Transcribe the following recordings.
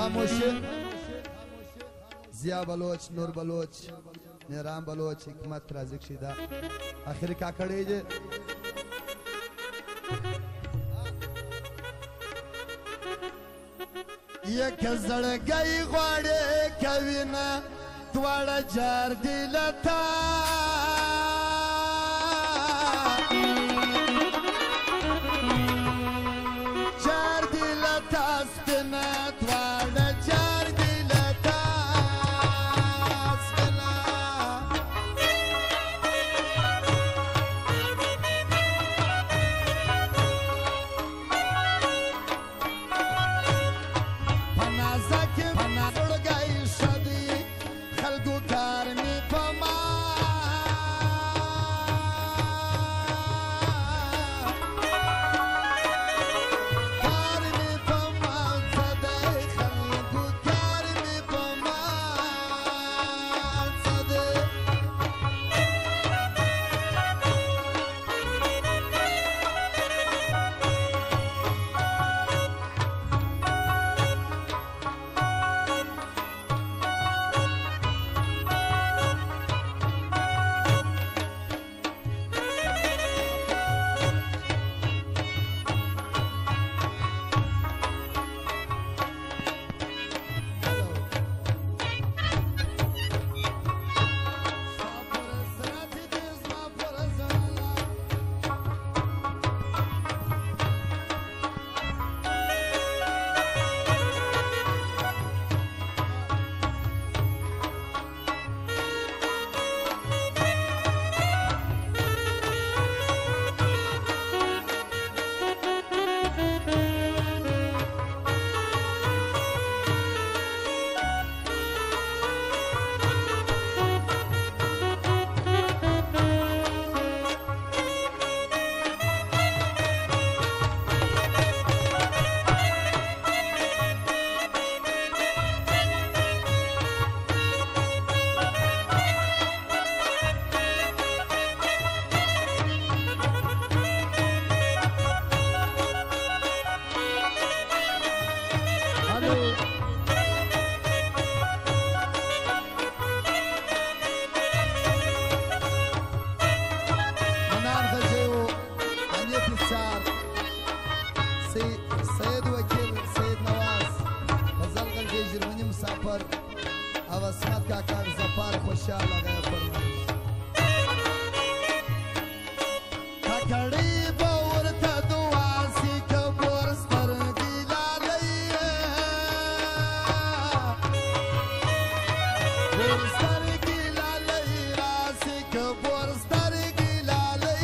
खामोशी जिया बलोच नूर बलोच निराम बलोच हिकमत राजिक शिदा आखिर काकड़े जे ये कजड़ गई ग्वाड़े कविना द्वाड़ा जार दिलता जार दिलता स्तना द्वाड़ा जार दिलता स्तना पनाजा के पना उड़ गई शादी खलगू कारनी पमा سيد وكيل سيد نواز غزل غلجي جرمني مسافر او اسمت كاكار زفار خوشحال غير فرمائش كاكاري بورتا دواسي كبور سترگي لالي بور سترگي لالي راسي كبور سترگي لالي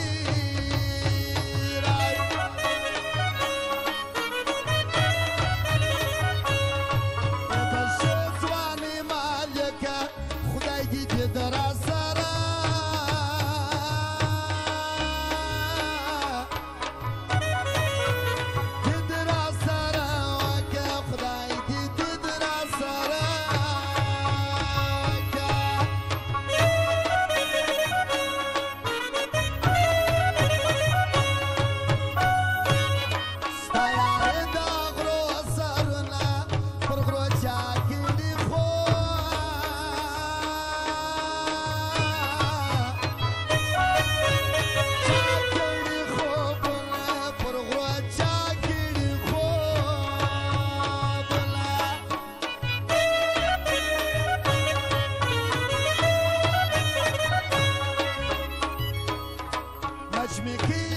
Matchmaking